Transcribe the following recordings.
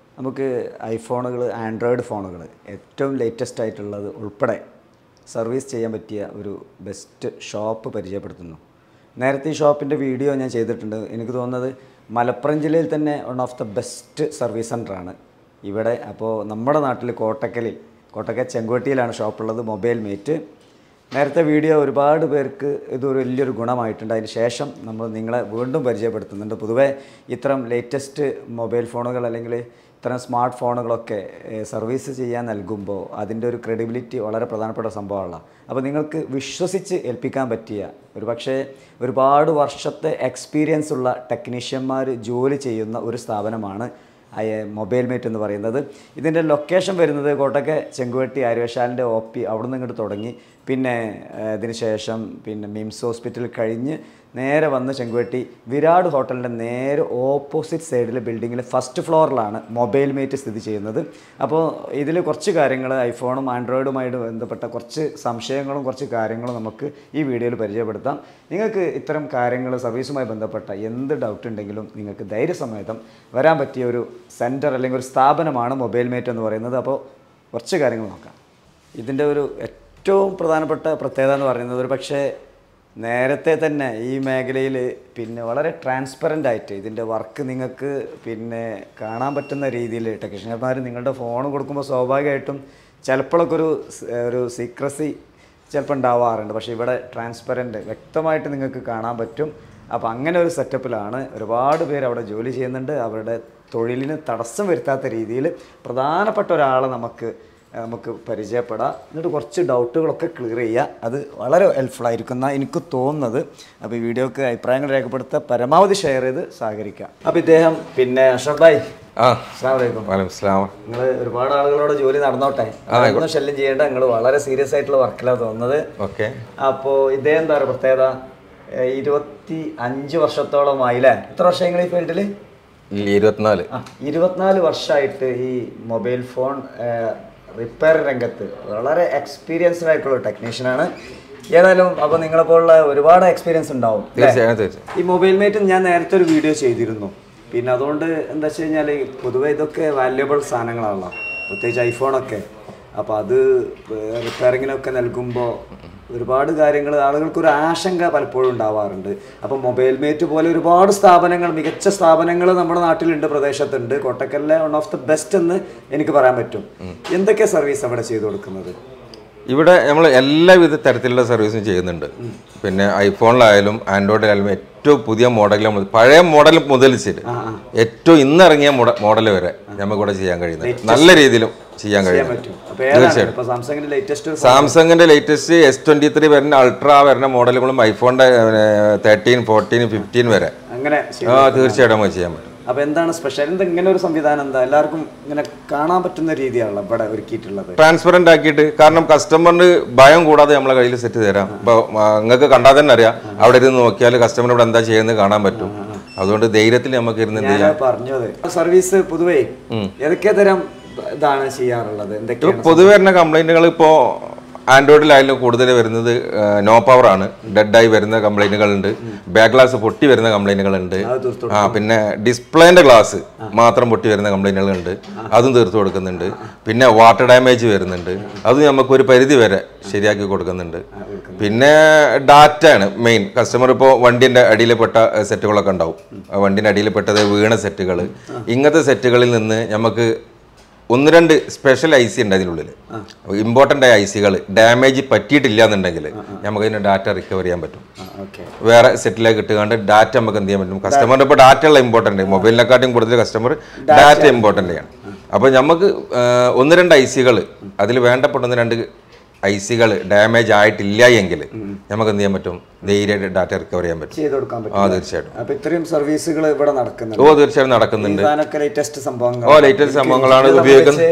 നമുക്ക് ഐഫോണുകൾ, ആൻഡ്രോയിഡ് ഫോണുകൾ ഏറ്റവും ലേറ്റസ്റ്റ് ആയിട്ടുള്ളത് ഉൾപ്പെടെ സർവീസ് ചെയ്യാൻ പറ്റിയ ഒരു ബെസ്റ്റ് ഷോപ്പ് പരിചയപ്പെടുത്തുന്നു. നേരത്തെ ഈ ഷോപ്പിൻ്റെ വീഡിയോ ഞാൻ ചെയ്തിട്ടുണ്ട്. എനിക്ക് തോന്നുന്നത് മലപ്പുറം ജില്ലയിൽ തന്നെ one of the best service സെൻ്ററാണ് ഇവിടെ. അപ്പോൾ നമ്മുടെ നാട്ടിൽ കോട്ടക്കൽ ചെങ്കോട്ടിയിലാണ് ഷോപ്പുള്ളത്, മൊബൈൽ മേറ്റ്. നേരത്തെ വീഡിയോ ഒരുപാട് പേർക്ക് ഇതൊരു വലിയൊരു ഗുണമായിട്ടുണ്ട്. അതിന് ശേഷം നമ്മൾ നിങ്ങളെ വീണ്ടും പരിചയപ്പെടുത്തുന്നുണ്ട്. പൊതുവേ ഇത്തരം ലേറ്റസ്റ്റ് മൊബൈൽ ഫോണുകൾ അല്ലെങ്കിൽ ഇത്തരം സ്മാർട്ട് ഫോണുകളൊക്കെ സർവീസ് ചെയ്യാൻ നൽകുമ്പോൾ അതിൻ്റെ ഒരു ക്രെഡിബിലിറ്റി വളരെ പ്രധാനപ്പെട്ട സംഭവമാണ്. അപ്പോൾ നിങ്ങൾക്ക് വിശ്വസിച്ച് ഏൽപ്പിക്കാൻ പറ്റിയ പക്ഷേ ഒരുപാട് വർഷത്തെ എക്സ്പീരിയൻസ് ഉള്ള ടെക്നീഷ്യന്മാർ ജോലി ചെയ്യുന്ന ഒരു സ്ഥാപനമാണ് മൊബൈൽ മേറ്റ് എന്ന് പറയുന്നത്. ഇതിൻ്റെ ലൊക്കേഷൻ വരുന്നത് കോട്ടക്കൽ ചെങ്കുവെട്ടി ആര്യവശാലിൻ്റെ OP അവിടെ നിന്ന് ഇങ്ങോട്ട് തുടങ്ങി പിന്നെ ഇതിന് ശേഷം പിന്നെ മിംസ് ഹോസ്പിറ്റൽ കഴിഞ്ഞ് നേരെ വന്ന് ചെങ്കുവെട്ടി വിരാട് ഹോട്ടലിൻ്റെ നേരെ ഓപ്പോസിറ്റ് സൈഡിൽ ബിൽഡിങ്ങിൽ ഫസ്റ്റ് ഫ്ലോറിലാണ് മൊബൈൽ മേറ്റ് സ്ഥിതി ചെയ്യുന്നത്. അപ്പോൾ ഇതിൽ കുറച്ച് കാര്യങ്ങൾ ഐഫോണും ആൻഡ്രോയിഡുമായിട്ട് ബന്ധപ്പെട്ട കുറച്ച് സംശയങ്ങളും കുറച്ച് കാര്യങ്ങളും നമുക്ക് ഈ വീഡിയോയിൽ പരിചയപ്പെടുത്താം. നിങ്ങൾക്ക് ഇത്തരം കാര്യങ്ങൾ സർവീസുമായി ബന്ധപ്പെട്ട എന്ത് ഡൗട്ട് ഉണ്ടെങ്കിലും നിങ്ങൾക്ക് ധൈര്യസമേതം വരാൻ പറ്റിയ ഒരു സെൻറ്റർ അല്ലെങ്കിൽ ഒരു സ്ഥാപനമാണ് മൊബൈൽ മേറ്റ് എന്ന് പറയുന്നത്. അപ്പോൾ കുറച്ച് കാര്യങ്ങൾ നോക്കാം. ഇതിൻ്റെ ഒരു ഏറ്റവും പ്രധാനപ്പെട്ട പ്രത്യേകത എന്ന് പറയുന്നത് പക്ഷേ നേരത്തെ തന്നെ ഈ മേഖലയിൽ പിന്നെ വളരെ ട്രാൻസ്പെറൻ്റ് ആയിട്ട് ഇതിൻ്റെ വർക്ക് നിങ്ങൾക്ക് പിന്നെ കാണാൻ പറ്റുന്ന രീതിയിൽ ടെക്നീഷ്യന്മാർ നിങ്ങളുടെ ഫോൺ കൊടുക്കുമ്പോൾ സ്വാഭാവികമായിട്ടും ചിലപ്പോഴൊക്കെ ഒരു സീക്രസി ചിലപ്പോൾ ഉണ്ടാവാറുണ്ട്. പക്ഷേ ഇവിടെ ട്രാൻസ്പെറൻറ്റ് വ്യക്തമായിട്ട് നിങ്ങൾക്ക് കാണാൻ പറ്റും. അപ്പോൾ അങ്ങനെ ഒരു സെറ്റപ്പിലാണ് ഒരുപാട് പേര് അവിടെ ജോലി ചെയ്യുന്നുണ്ട്. അവരുടെ തൊഴിലിന് തടസ്സം വരുത്താത്ത രീതിയിൽ പ്രധാനപ്പെട്ട ഒരാളെ നമുക്ക് പരിചയപ്പെടാം. എന്നിട്ട് കുറച്ച് ഡൗട്ടുകളൊക്കെ ക്ലിയർ ചെയ്യുക. അത് വളരെ ഹെൽപ്ഫുൾ ആയിരിക്കും എന്നാണ് എനിക്ക് തോന്നുന്നത്. അപ്പോൾ ഈ വീഡിയോക്ക് അഭിപ്രായങ്ങൾ രേഖപ്പെടുത്തുക, പരമാവധി ഷെയർ ചെയ്ത് സഹകരിക്കുക. അപ്പോൾ ഇദ്ദേഹം പിന്നെ അഷ്റഫ് ഭായ്, നിങ്ങൾ ഒരുപാട് ആളുകളോട് ജോലി നടന്നോട്ടെ, അതൊന്നും ശല്യം ചെയ്യേണ്ട. നിങ്ങൾ വളരെ സീരിയസ് ആയിട്ടുള്ള വർക്കിലാണ് തോന്നുന്നത്. അപ്പോൾ ഇദ്ദേഹം എന്താ പറയുക പ്രത്യേകത, 25 വർഷത്തോളമായില്ലേ? എത്ര വർഷങ്ങൾ ഈ ഫീൽഡിൽ? 24 വർഷമായിട്ട് ഈ മൊബൈൽ ഫോൺ റിപ്പയർ രംഗത്ത് വളരെ എക്സ്പീരിയൻസ്ഡ് ആയിട്ടുള്ള ടെക്നീഷ്യനാണ്. ഏതായാലും അപ്പോൾ നിങ്ങളെപ്പോലുള്ള ഒരുപാട് എക്സ്പീരിയൻസ് ഉണ്ടാവും ഈ മൊബൈൽ മേറ്റ്. ഞാൻ നേരത്തെ ഒരു വീഡിയോ ചെയ്തിരുന്നു. പിന്നെ അതുകൊണ്ട് എന്താ വെച്ച് കഴിഞ്ഞാൽ പൊതുവെ ഇതൊക്കെ വാല്യുബിൾ സാധനങ്ങളാണല്ലോ, പ്രത്യേകിച്ച് ഐഫോണൊക്കെ. അപ്പോൾ അത് റിപ്പയറിങ്ങിനൊക്കെ നൽകുമ്പോൾ ഒരുപാട് കാര്യങ്ങൾ ആളുകൾക്കൊരു ആശങ്ക പലപ്പോഴും ഉണ്ടാവാറുണ്ട്. അപ്പോൾ മൊബൈൽ മേറ്റ് പോലെ ഒരുപാട് സ്ഥാപനങ്ങൾ, മികച്ച സ്ഥാപനങ്ങൾ നമ്മുടെ നാട്ടിലുണ്ട്, പ്രദേശത്തുണ്ട്. കോട്ടക്കലിലെ വൺ ഓഫ് ദ ബെസ്റ്റ് എന്ന് എനിക്ക് പറയാൻ പറ്റും. എന്തൊക്കെ സർവീസ് അവിടെ ചെയ്തു കൊടുക്കുന്നത്? ഇവിടെ നമ്മൾ എല്ലാവിധ തരത്തിലുള്ള സർവീസും ചെയ്യുന്നുണ്ട്. പിന്നെ ഐഫോണിലായാലും ആൻഡ്രോയിഡിലായാലും ഏറ്റവും പുതിയ മോഡൽ, പഴയ മോഡൽ മുതൽ ഏറ്റവും ഇന്നിറങ്ങിയ മോഡൽ വരെ നമുക്കിവിടെ ചെയ്യാൻ കഴിയുന്നത്, നല്ല രീതിയിലും ചെയ്യാൻ കഴിയും. സാംസങ്ങിന്റെ ലേറ്റസ്റ്റ് S23 വരുന്ന അൾട്രാ വരുന്ന മോഡലുകളും ഐഫോണിന്റെ 13, 14, 15 വരെ തീർച്ചയായിട്ടും നമുക്ക് ചെയ്യാൻ പറ്റും. അപ്പോൾ എന്താണ് സ്പെഷ്യൽ? ഇങ്ങനെ ഒരു സംവിധാനം എന്താ എല്ലാവർക്കും ഇങ്ങനെ കാണാൻ പറ്റുന്ന രീതിയാണല്ലോ ഇവിടെ ഒരുക്കിയിട്ടുള്ളത്, ട്രാൻസ്പെറന്റ് ആക്കിയിട്ട്. കാരണം കസ്റ്റമറിന് ഭയം കൂടാതെ നമ്മളെ കയ്യിൽ സെറ്റ് തരാം. ഇപ്പോൾ നിങ്ങൾക്ക് കണ്ടാൽ തന്നെ അറിയാം, അവിടെ ഇരുന്ന് നോക്കിയാൽ കസ്റ്റമർ ഇവിടെ എന്താ ചെയ്യുന്നത് കാണാൻ പറ്റും. അതുകൊണ്ട് ധൈര്യത്തിൽ നമുക്ക് ഇരുന്ന് ചെയ്യാം. പറഞ്ഞത് സർവീസ് പൊതുവേ ഏതൊക്കെ തരം ഇതാണ് ചെയ്യാറുള്ളത്? പൊതുവെ വരുന്ന കംപ്ലൈന്റുകൾ ഇപ്പോൾ ആൻഡ്രോയിഡിലായാലും കൂടുതൽ വരുന്നത് നോ പവർ ആണ്, ഡെഡായി വരുന്ന കംപ്ലൈന്റുകളുണ്ട്, ബാക്ക് ഗ്ലാസ് പൊട്ടി വരുന്ന കംപ്ലൈന്റുകളുണ്ട്, പിന്നെ ഡിസ്പ്ലേന്റെ ഗ്ലാസ് മാത്രം പൊട്ടി വരുന്ന കംപ്ലൈന്റുകളുണ്ട്, അതും തീർത്തു കൊടുക്കുന്നുണ്ട്. പിന്നെ വാട്ടർ ഡാമേജ് വരുന്നുണ്ട്, അത് നമുക്ക് ഒരു പരിധി വരെ ശരിയാക്കി കൊടുക്കുന്നുണ്ട്. പിന്നെ ഡാറ്റ ആണ് മെയിൻ. കസ്റ്റമർ ഇപ്പോൾ വണ്ടിൻ്റെ അടിയിൽപ്പെട്ട സെറ്റുകളൊക്കെ ഉണ്ടാവും, വണ്ടിൻ്റെ അടിയിൽപ്പെട്ടത് വീണ സെറ്റുകൾ, ഇങ്ങനത്തെ സെറ്റുകളിൽ നിന്ന് നമുക്ക് 1-2 സ്പെഷ്യൽ IC ഉണ്ട് അതിനുള്ളിൽ. ഇമ്പോർട്ടൻ്റ് ആയ IC-കൾ ഡാമേജ് പറ്റിയിട്ടില്ല എന്നുണ്ടെങ്കിൽ നമുക്ക് അതിന് ഡാറ്റ റിക്കവർ ചെയ്യാൻ പറ്റും. വേറെ സെറ്റിലേക്ക് ഇട്ടുകൊണ്ട് ഡാറ്റ നമുക്ക് എന്ത് ചെയ്യാൻ പറ്റും. കസ്റ്റമറിൻ്റെ ഇപ്പോൾ ഡാറ്റ ഉള്ള ഇമ്പോർട്ടൻ്റ്, മൊബൈലിനെക്കാട്ടും കൂടുതൽ കസ്റ്റമർ ഡാറ്റ ഇമ്പോർട്ടൻ്റ് ആണ്. അപ്പോൾ നമുക്ക് 1-2 IC-കൾ അതിൽ വേണ്ടപ്പെട്ട 1-2 IC-കൾ ഡാമേജ് ആയിട്ടില്ല എങ്കിൽ നമുക്ക് എന്ത് ചെയ്യാൻ പറ്റും, ധൈര്യമായിട്ട് ഡാറ്റ റിക്കവർ ചെയ്യാൻ പറ്റും. തീർച്ചയായിട്ടും. തീർച്ചയായും നടക്കുന്നുണ്ട്. ലേറ്റസ്റ്റ് സംഭവങ്ങളാണ് ഉപയോഗിക്കുന്നത്.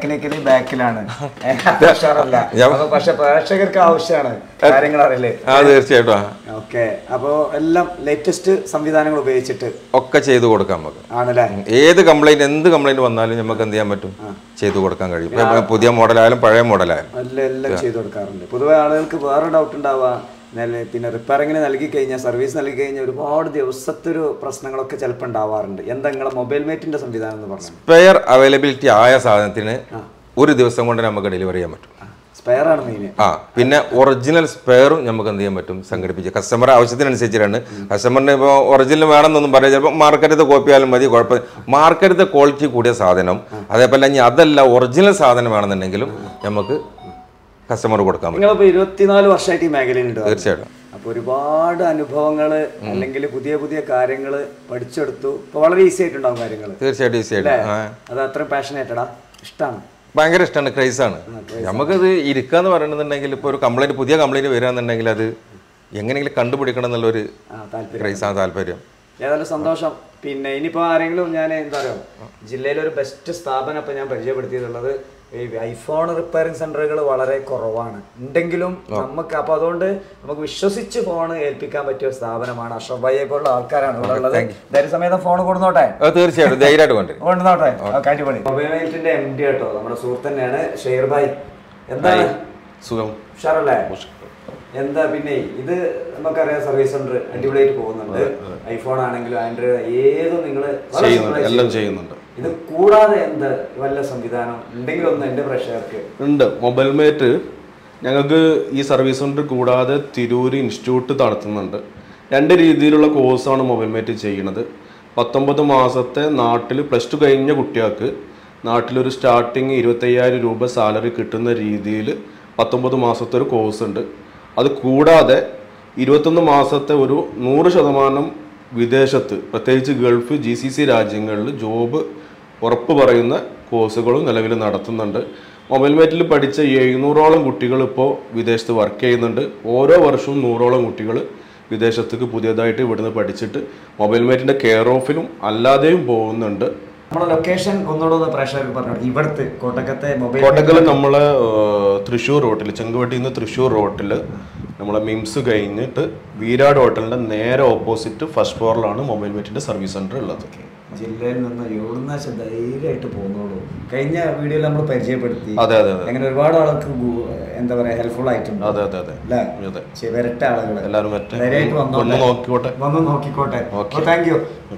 പ്രേക്ഷകർക്ക് ആവശ്യമാണ് കാര്യങ്ങൾ അറിയില്ലേ? തീർച്ചയായിട്ടും. അപ്പോൾ എല്ലാം ലേറ്റസ്റ്റ് സംവിധാനങ്ങൾ ഉപയോഗിച്ചിട്ട് ഒക്കെ ചെയ്തു കൊടുക്കാൻ നമുക്ക്. ആണല്ലേ? ഏത് കംപ്ലൈന്റ്, എന്ത് കംപ്ലൈന്റ് വന്നാലും നമുക്ക് എന്ത് ചെയ്യാൻ പറ്റും, ചെയ്തു കൊടുക്കാൻ കഴിയും. പുതിയ മോഡലായാലും പഴയ മോഡലായാലും എല്ലാം ചെയ്തു കൊടുക്കാറുണ്ട്. പൊതുവെ ആളുകൾക്ക് വേറെ ഡൗട്ട് ഉണ്ടാവുക, പിന്നെ റിപ്പയറിങ്ങിന് നൽകി കഴിഞ്ഞാൽ, സർവീസ് നൽകി കഴിഞ്ഞാൽ ഒരുപാട് ദിവസത്തെ ഒരു പ്രശ്നങ്ങളൊക്കെ ചിലപ്പോൾ ഉണ്ടാവാറുണ്ട്. എന്താ നിങ്ങളെ മൊബൈൽ മേറ്റിന്റെ സംവിധാനം എന്ന് പറഞ്ഞു? സ്പെയർ അവൈലബിലിറ്റി ആയ സാധനത്തിന് ഒരു ദിവസം കൊണ്ട് നമുക്ക് ഡെലിവറി ചെയ്യാൻ പറ്റും. സ്പെയർ ആണ് മെയിൻ. പിന്നെ ഒറിജിനൽ സ്പെയറും നമുക്ക് എന്ത് ചെയ്യാൻ പറ്റും, സംഘടിപ്പിച്ച് കസ്റ്റമർ ആവശ്യത്തിനനുസരിച്ചിട്ടാണ്. കസ്റ്റമറിന് ഇപ്പോൾ ഒറിജിനൽ വേണമെന്നൊന്നും പറയാം, ചിലപ്പോൾ മാർക്കറ്റത്തെ കോപ്പി ആയാലും മതി, കുഴപ്പമില്ല. മാർക്കറ്റത്തെ ക്വാളിറ്റി കൂടിയ സാധനം, അതേപോലെ ഇനി അതല്ല ഒറിജിനൽ സാധനം വേണമെന്നുണ്ടെങ്കിലും നമുക്ക് കസ്റ്റമർ കൊടുക്കാൻ പറ്റും. നിങ്ങളിപ്പോൾ 24 വർഷമായിട്ട് ഈ മേഖലയിലുണ്ട്. തീർച്ചയായിട്ടും. അപ്പോൾ ഒരുപാട് അനുഭവങ്ങൾ അല്ലെങ്കിൽ പുതിയ പുതിയ കാര്യങ്ങൾ പഠിച്ചെടുത്തു. ഇപ്പോൾ വളരെ ഈസി ആയിട്ടുണ്ടാവും കാര്യങ്ങൾ. തീർച്ചയായിട്ടും ഈസി ആയിട്ട്. അത് അത്രയും പാഷനേറ്റഡാ, ഇഷ്ടമാണ്, ഭയങ്കര ഇഷ്ടമാണ്, ക്രൈസാണ്. നമുക്കത് ഇരിക്കാന്ന് പറയണമെന്നുണ്ടെങ്കിൽ ഇപ്പോൾ ഒരു കംപ്ലൈൻറ്റ്, പുതിയ കംപ്ലൈൻറ്റ് വരികയാണെന്നുണ്ടെങ്കിൽ അത് എങ്ങനെയെങ്കിലും കണ്ടുപിടിക്കണം എന്നുള്ളൊരു ക്രൈസാണ്, താല്പര്യം. ഏതായാലും സന്തോഷം. പിന്നെ ഇനിയിപ്പോൾ ആരെങ്കിലും, ഞാൻ എന്താ പറയുക, ജില്ലയിലൊരു ബെസ്റ്റ് സ്ഥാപനം ഇപ്പോൾ ഞാൻ പരിചയപ്പെടുത്തിയിട്ടുള്ളത് ഈ ഐഫോൺ റിപ്പയറിംഗ് സെന്ററുകൾ വളരെ കുറവാണ്, ഉണ്ടെങ്കിലും നമുക്ക് അപ്പോൾ അതുകൊണ്ട് നമുക്ക് വിശ്വസിച്ച് ഫോൺ ഏൽപ്പിക്കാൻ പറ്റിയ സ്ഥാപനമാണ്. അഷ്റഫ് ഭായിയെ പോലുള്ള ആൾക്കാരാണ് ഇവിടെ ഉള്ളത്. ധൈര്യസമേതം ഫോൺ കൊടുന്നോട്ടെ. തീർച്ചയായിട്ടും ധൈര്യമായിട്ട് കൊണ്ടുവന്നോട്ടെ. അടിപൊളി. മൊബൈൽ നൈറ്റിന്റെ MD കേട്ടോ, നമ്മുടെ സുഹൃത്ത് തന്നെയാണ് ഷെയർ ഭായ്. എന്താണ് സുഖം, ഉഷാറല്ലേ? എന്താ പിന്നെ ഇത് നമുക്കറിയാം, സർവീസ് സെന്റർ അടിപൊളിയായിട്ട് പോകുന്നുണ്ട്. ഐഫോൺ ആണെങ്കിലും ആൻഡ്രോയിഡ് ഏതും നിങ്ങൾ എല്ലാം ചെയ്യുന്നുണ്ട്. ഇത് കൂടാതെ എന്ത് വല്ല സംവിധാനം ഉണ്ടെങ്കിലും ഒന്ന് എൻ്റെ പ്രേക്ഷകർക്ക് ഉണ്ട്. മൊബൈൽ മേറ്റ് ഞങ്ങൾക്ക് ഈ സർവീസ് സെന്റർ കൂടാതെ തിരൂർ ഇൻസ്റ്റിറ്റ്യൂട്ട് നടത്തുന്നുണ്ട്. 2 രീതിയിലുള്ള കോഴ്സാണ് മൊബൈൽ മേറ്റ് ചെയ്യുന്നത്. 19 മാസത്തെ നാട്ടിൽ +2 കഴിഞ്ഞ കുട്ടികൾക്ക് നാട്ടിലൊരു സ്റ്റാർട്ടിങ് 25,000 രൂപ സാലറി കിട്ടുന്ന രീതിയിൽ 19 മാസത്തെ ഒരു കോഴ്സ് ഉണ്ട്. അത് കൂടാതെ 21 മാസത്തെ ഒരു 100% വിദേശത്ത്, പ്രത്യേകിച്ച് ഗൾഫ് GCC രാജ്യങ്ങളിൽ ജോബ് ഉറപ്പ് പറയുന്ന കോഴ്സുകളും നിലവിൽ നടത്തുന്നുണ്ട്. മൊബൈൽ മേറ്റിൽ പഠിച്ച 700ഓളം കുട്ടികൾ ഇപ്പോൾ വിദേശത്ത് വർക്ക് ചെയ്യുന്നുണ്ട്. ഓരോ വർഷവും 100ഓളം കുട്ടികൾ വിദേശത്തേക്ക് പുതിയതായിട്ട് ഇവിടുന്ന് പഠിച്ചിട്ട് മൊബൈൽ മേറ്റിൻ്റെ കെയർ ഓഫിലും അല്ലാതെയും പോകുന്നുണ്ട്. നമ്മുടെ ലൊക്കേഷൻ ഒന്നുകൂടെ പ്രേക്ഷകർക്ക് പറഞ്ഞു. ഇവിടുത്തെ കോട്ടക്കത്തെ മൊബൈൽ കോട്ടക്കൽ നമ്മളെ തൃശ്ശൂർ റോട്ടിൽ, ചെങ്കുവട്ടിയിൽ നിന്ന് തൃശ്ശൂർ റോട്ടിൽ നമ്മളെ മിംസ് കഴിഞ്ഞിട്ട് വീരാട് ഹോട്ടലിൻ്റെ നേരെ ഓപ്പോസിറ്റ് ഫസ്റ്റ് ഫ്ലോറിലാണ് മൊബൈൽ മേറ്റിൻ്റെ സർവീസ് സെൻറ്റർ ഉള്ളത്. ജില്ലയിൽ നിന്ന് എവിടുന്ന ധൈര്യമായിട്ട് പോകുന്നുള്ളൂ. കഴിഞ്ഞ വീഡിയോയിൽ നമ്മൾ പരിചയപ്പെടുത്തി. അതെ അതെ അതെ. അങ്ങനെ ഒരുപാട് ആൾക്ക് എന്താ പറയാ ഹെൽപ്ഫുൾ ആയിട്ടുണ്ട്. അതെ അതെ അതെ അല്ലേ? വരട്ടെ ആളുകൾ എല്ലാവരും ധൈര്യമായിട്ട് വന്നു നോക്കിക്കോട്ടെ. Thank you.